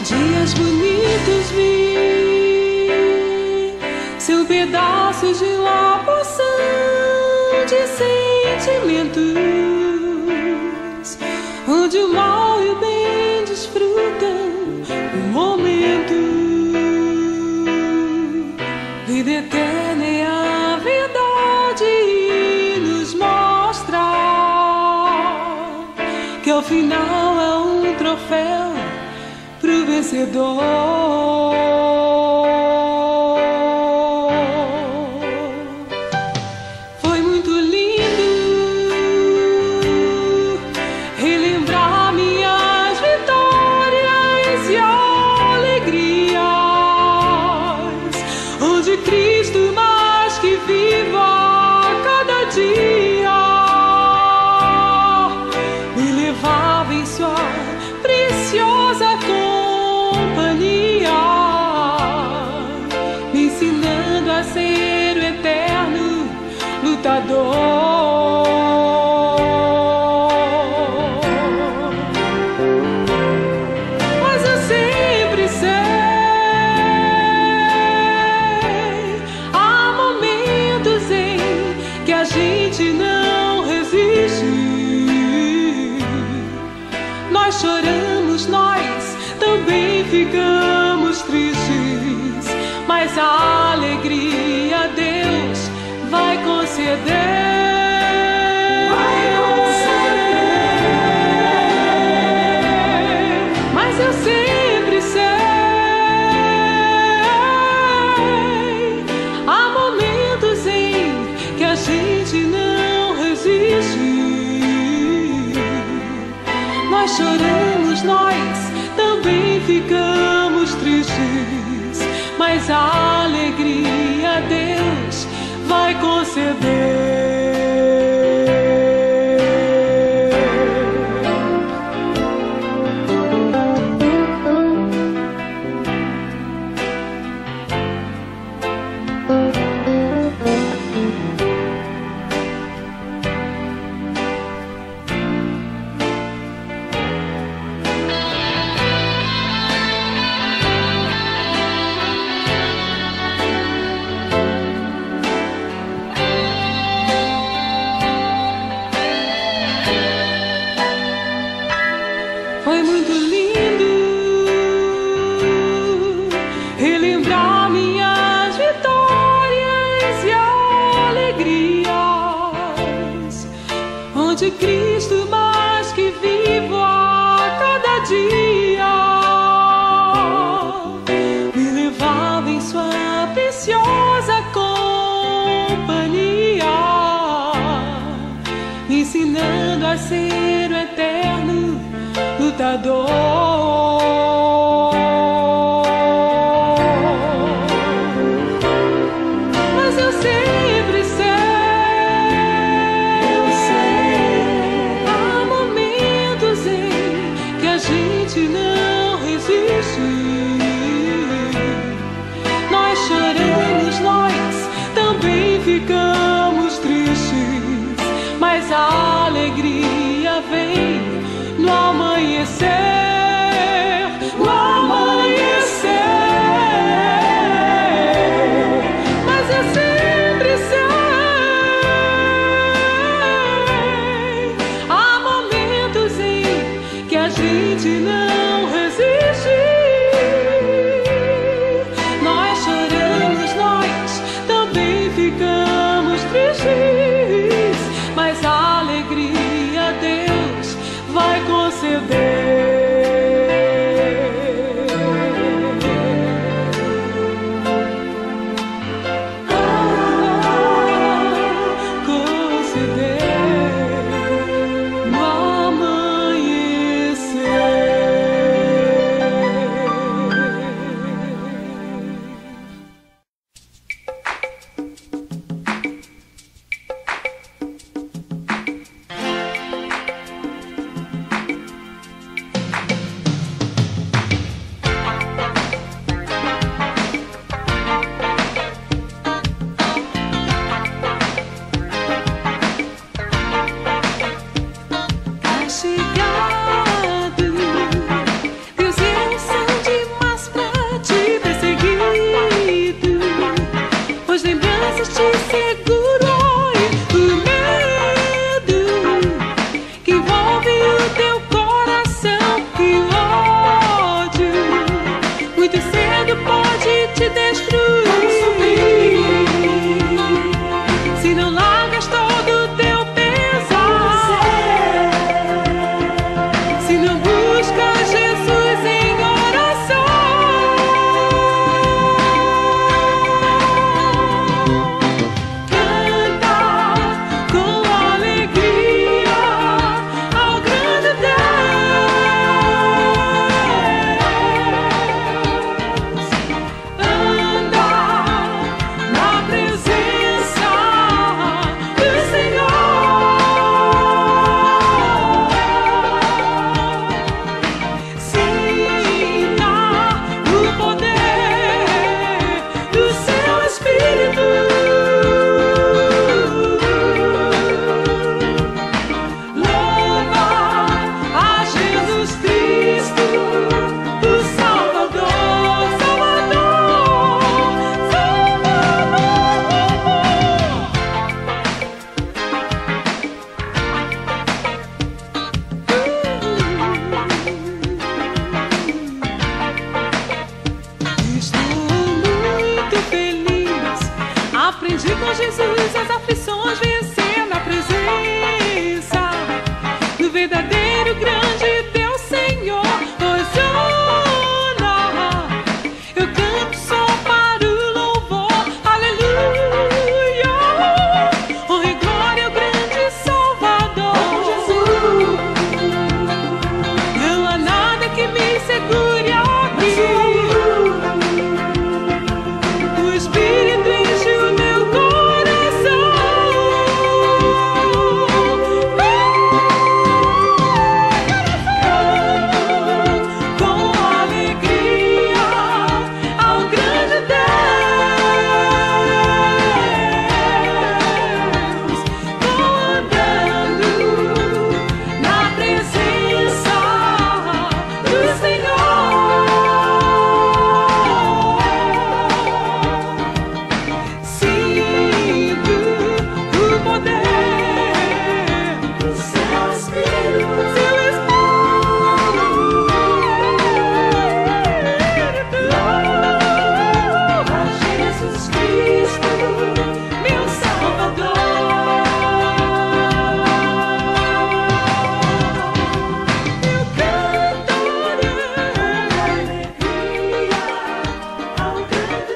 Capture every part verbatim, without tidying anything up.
Dias bonitos vi, são pedaços de uma porção de sentimentos, onde o mal e o bem desfrutam o momento. Vida eterna é a verdade e nos mostra que ao final é um troféu pro vencedor. Foi muito lindo relembrar minhas vitórias e alegrias, onde Cristo mais que vivo a cada dia me levava em sua preciosa companhia, me ensinando a ser o eterno lutador. Mas eu sempre sei, há momentos em que a gente não resiste. Nós choramos, nós também ficamos tristes, mas a alegria Deus vai conceder. Vai conceder. Mas eu sempre sei, há momentos em que a gente não resiste. Nós choramos, nós também ficamos tristes, mas a alegria Deus vai conceder. Foi muito lindo relembrar minhas vitórias e alegrias, onde Cristo mais que vivo a cada dia me levava em sua preciosa companhia, me ensinando a ser o eterno lutador. Mas eu sempre sei, eu sei, há Aprendi com Jesus as aflições vencer na presença do verdadeiro grande Deus Senhor. Hosana, eu canto só para o louvor. Aleluia, honra e glória ao grande Salvador. Jesus, não há nada que me segure aqui. O Espírito enche o meu coração com alegria ao grande Deus. Vou andando na presença do Senhor. Sinto o poder do seu Espírito, seu Espírito. Oh, Jesus Cristo, meu Salvador. Eu cantarei alegria ao grande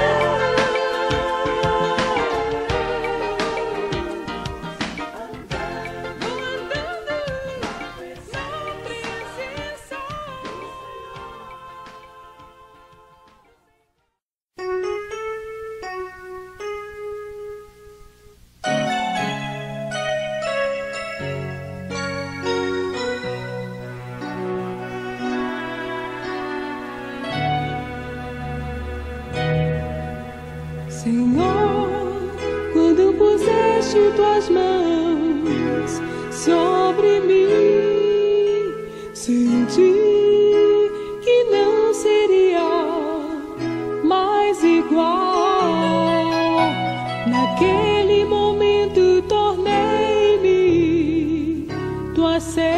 Senhor, quando puseste tuas mãos sobre mim, senti que não seria mais igual. Naquele momento tornei-me tua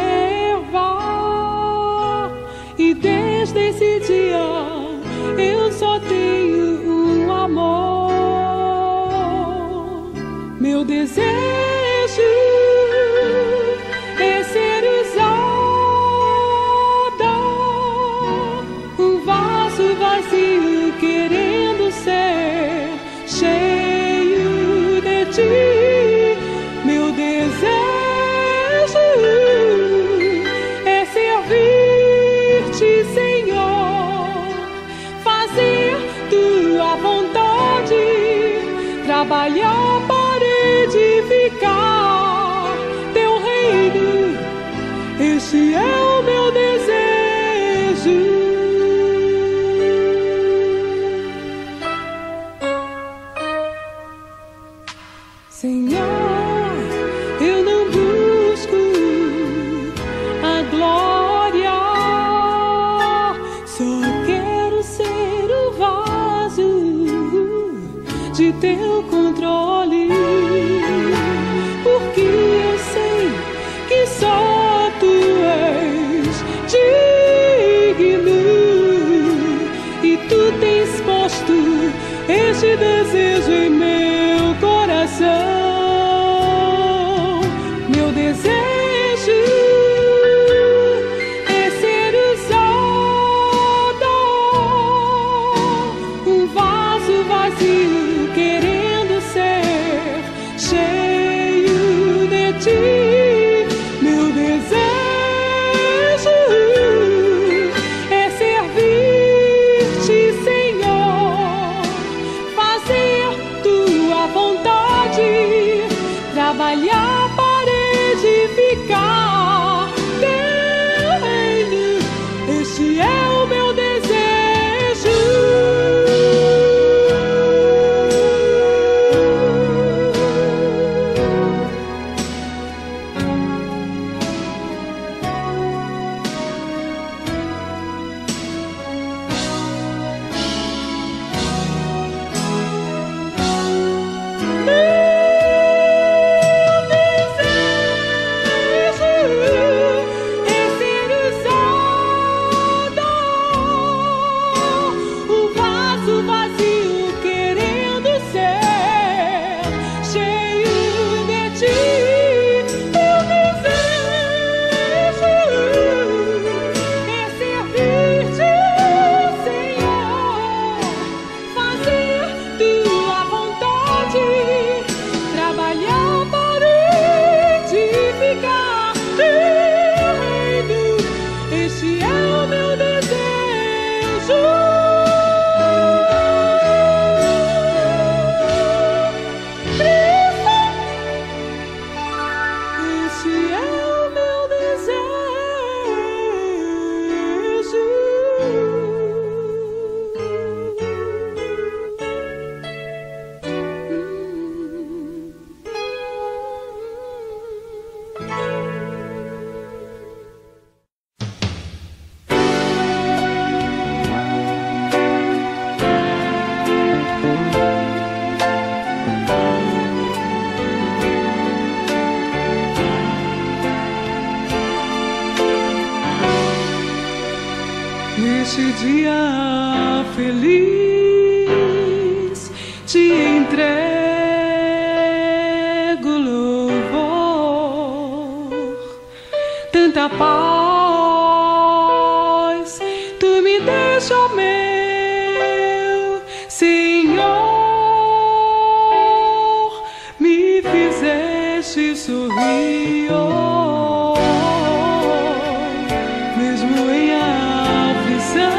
serva, e desde esse dia eu só tenho um amor. Meu desejo é ser usada, um vaso vazio querendo ser cheio de ti. Meu desejo é servir-te, Senhor, fazer tua vontade, trabalhar para edificar teu reino. Este é o meu desejo. Senhor, eu não busco a glória, só quero ser o vaso de teu controle, porque eu sei que só tu és digno, e tu tens posto este desejo em meu coração. Meu desejo é ser usada, um vaso vazio querendo ser cheio de ti. Meu desejo é servir-te, Senhor, fazer tua feliz, te entrego louvor, tanta paz tu me deixa, ó meu Senhor, me fizeste sorrir, oh, mesmo em aflição,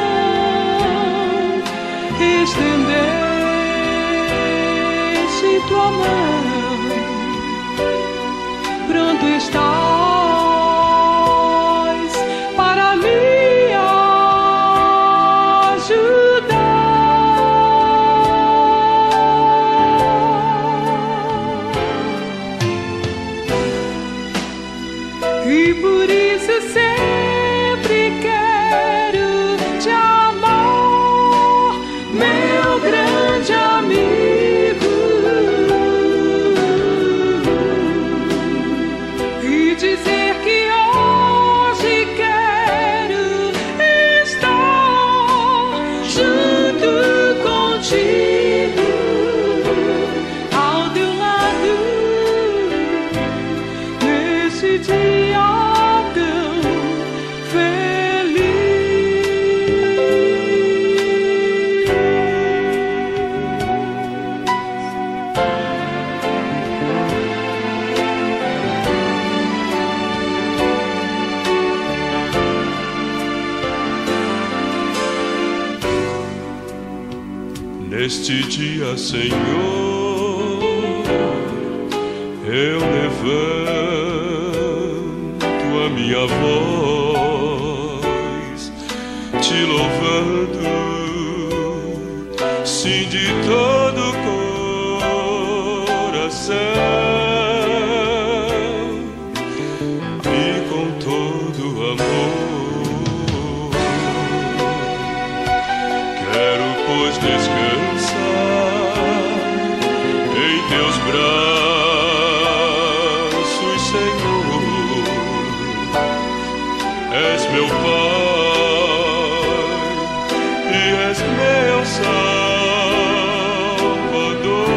estendeste tua mão, pronto estás para me ajudar, e por isso sempre quero te amar, meu grande amigo, e dizer que hoje quero estar junto contigo, ao teu lado, nesse dia tão feliz. Neste dia, Senhor, eu levanto a minha voz, te louvando, sim, de todo o coração e com todo o amor. Quero, pois, descansar em teus braços, Senhor. És meu Pai e és meu Salvador.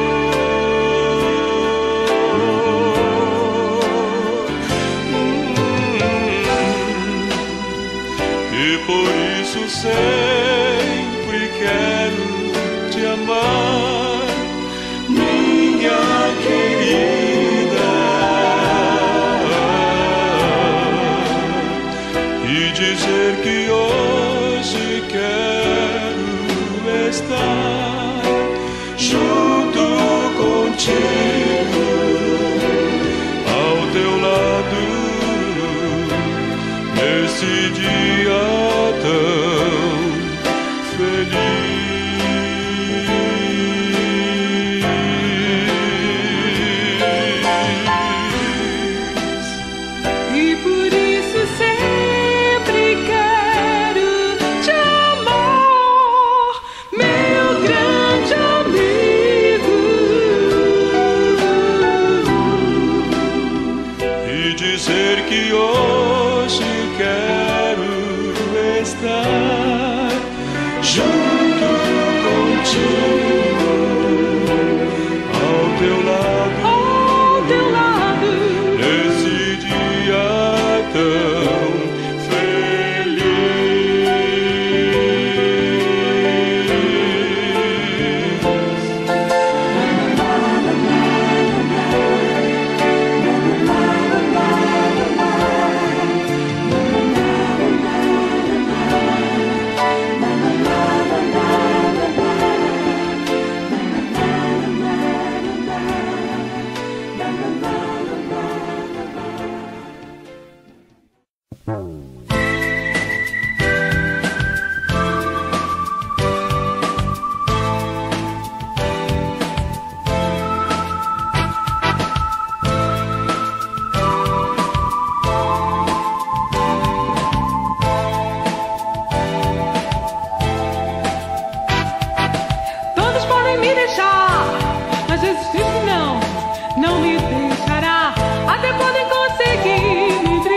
E por isso sempre quero te amar, minha querida, e dizer que hoje quero estar junto contigo, ao teu lado, nesse dia tão feliz. E por isso sempre quero te amar, meu grande amigo, E dizer que hoje quero estar junto contigo, ao teu lado, ao teu lado, nesse dia tão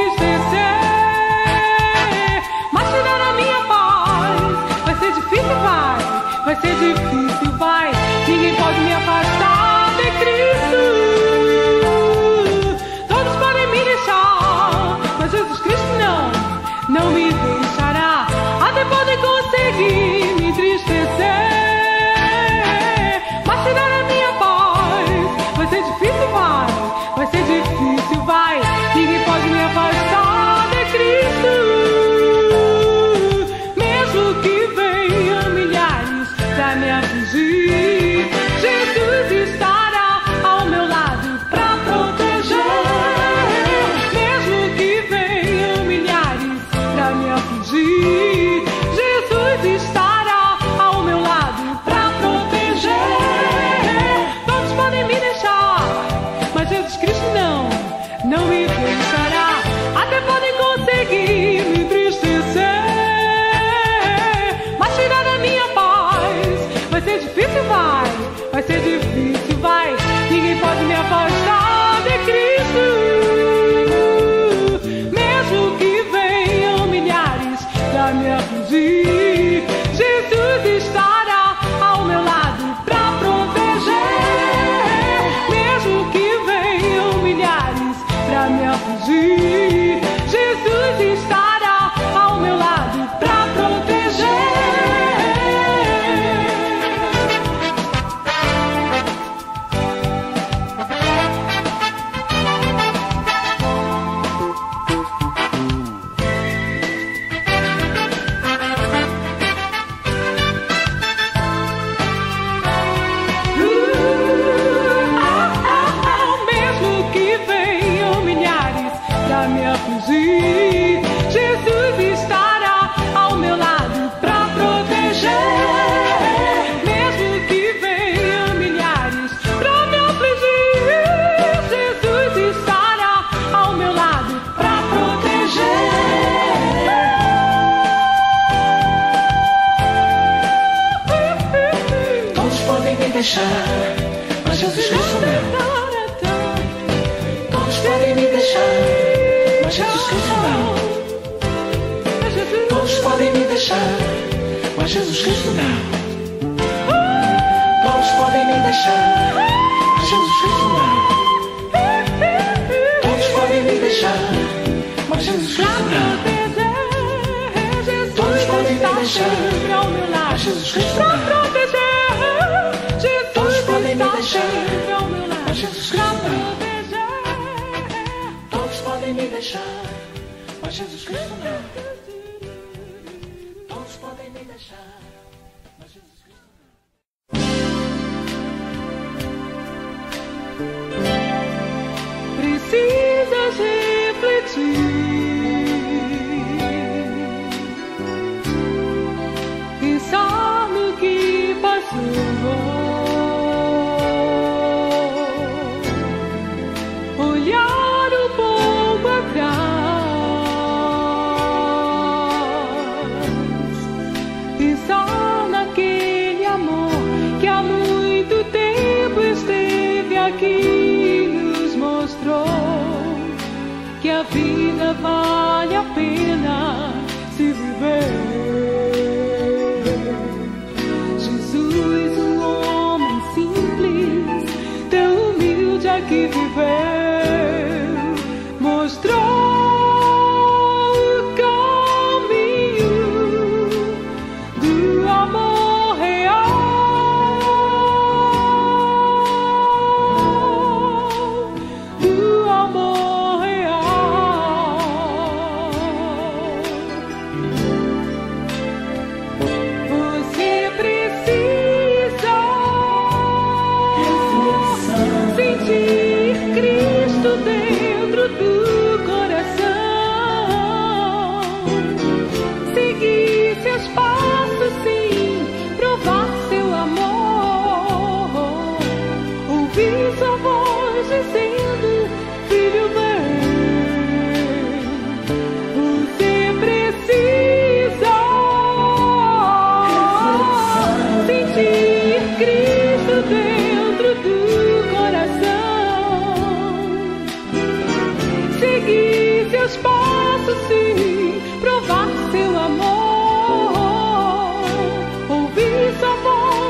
Fica, vai. ser difícil, vai. Ninguém pode me afastar de Cristo. Todos podem me deixar, mas Jesus Cristo não, não me deixará. Até podem conseguir me entristecer, mas tirar a minha paz. Vai ser difícil, vai. Vai ser difícil, vai. Ninguém pode me afastar de Cristo. Mesmo que venham milhares pra me afligir, Jesus estará ao meu lado pra proteger. Mesmo que venham milhares pra me afligir, Jesus estará ao meu lado pra proteger. Todos podem me deixar, mas Jesus Cristo não, não me deixará. Até podem conseguir me entristecer, mas tirar a minha paz. Vai ser difícil, vai. Vai ser difícil, vai. Ninguém pode me afastar de Cristo. Mesmo que venham milhares pra me afligir, Jesus estará ao meu lado pra proteger. Mesmo que venham milhares pra me afligir, Jesus estará ao meu lado pra proteger. Mesmo que venham milhares pra me afligir, Jesus estará ao meu lado pra proteger. Mesmo que venham milhares pra me afligir, Jesus estará ao meu lado pra proteger. Todos podem me deixar, mas Jesus Cristo não. Todos podem me deixar, mas Jesus Cristo não. Todos podem me deixar, mas Jesus Cristo não. Todos podem me deixar, mas Jesus Cristo não. Todos podem me deixar, mas Jesus Cristo não. Todos podem me deixar, mas Jesus Cristo não. Todos podem me deixar, mas Jesus Cristo não. Todos podem me deixar, mas Jesus Cristo não. Todos podem me deixar, mas Jesus Cristo não. Precisas refletir, pensar no que passou, olhar um pouco atrás, pensar naquele amor que há muito tempo esteve aqui e nos mostrou que a vida vale a pena se viver. Jesus, um homem simples, tão humilde aqui viveu, mostrou o caminho do amor real, do amor real. Você precisa sentir Cristo dentro do coração, seguir seus passos, sim, provar seu amor, ouvir sua voz dizendo: filho, vem. Você precisa sentir Cristo dentro do coração, seguir seus passos, sim, provar seu amor, ouvir sua voz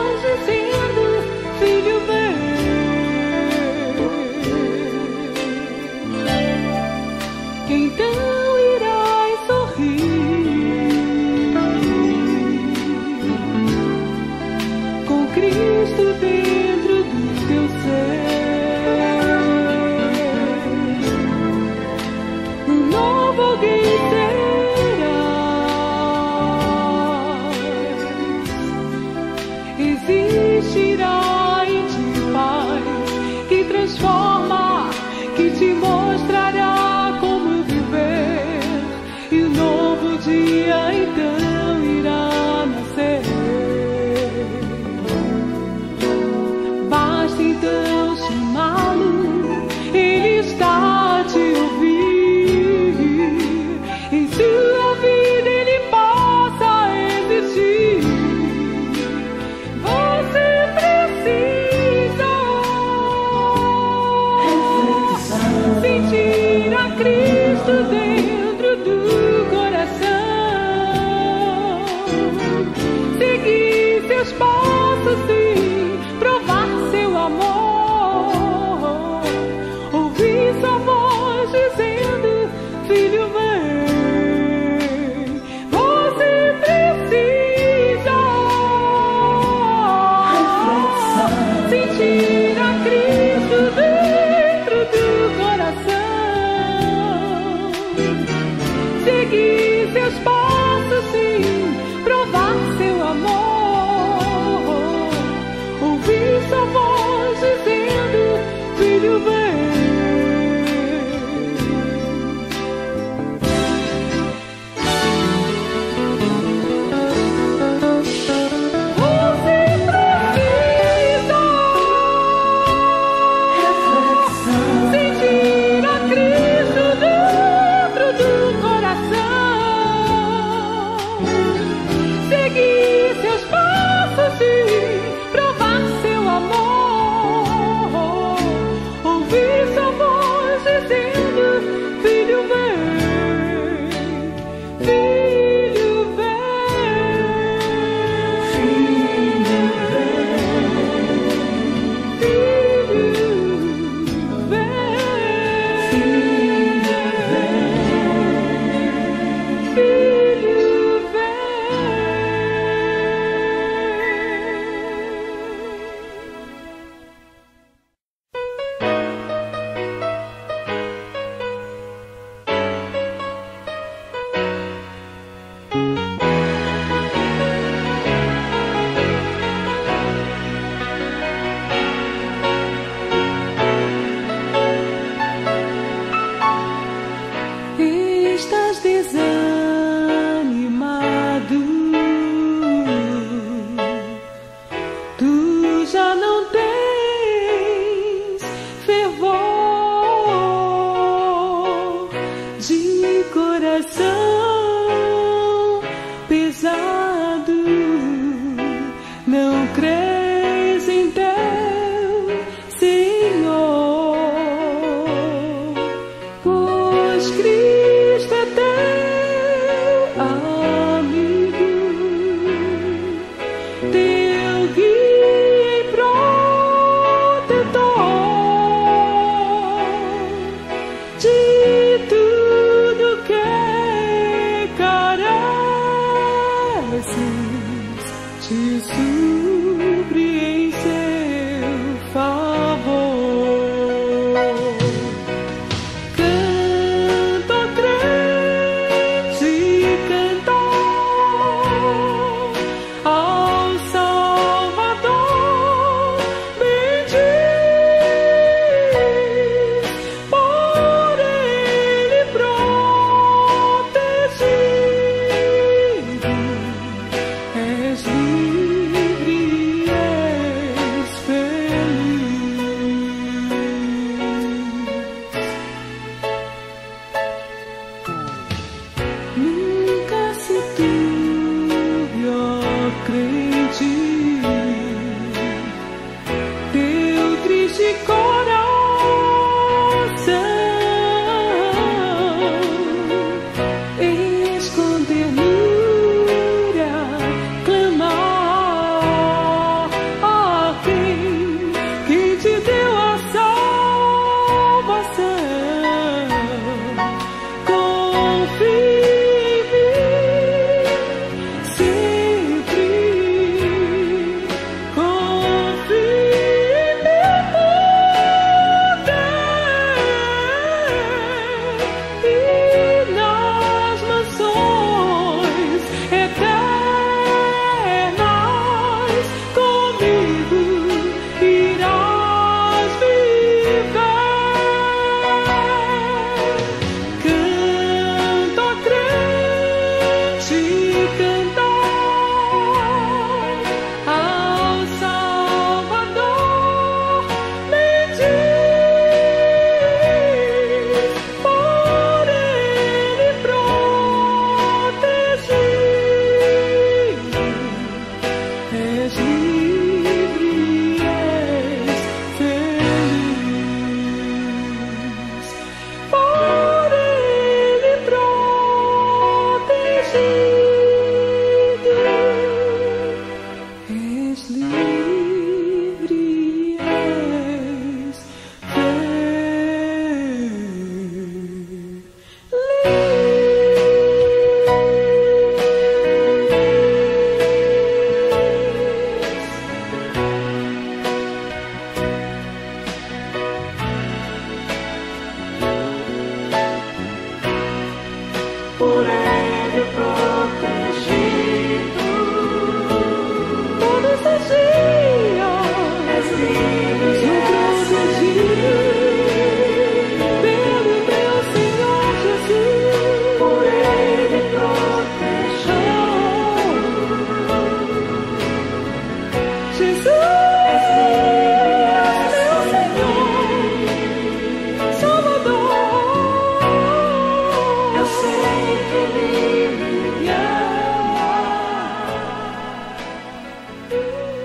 Ooh.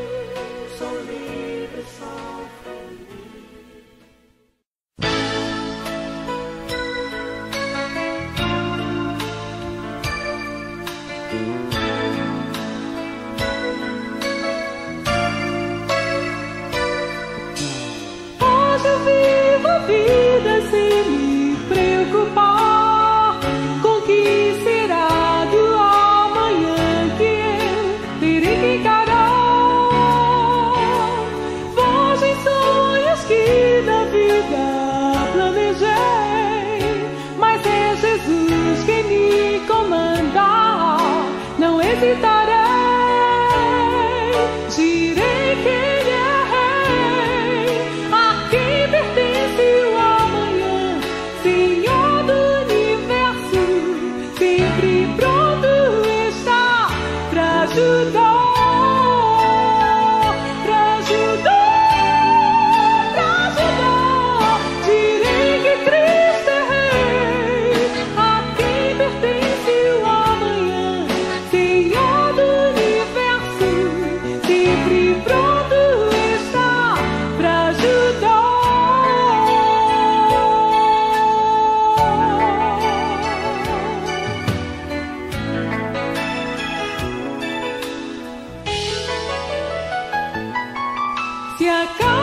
se acaba.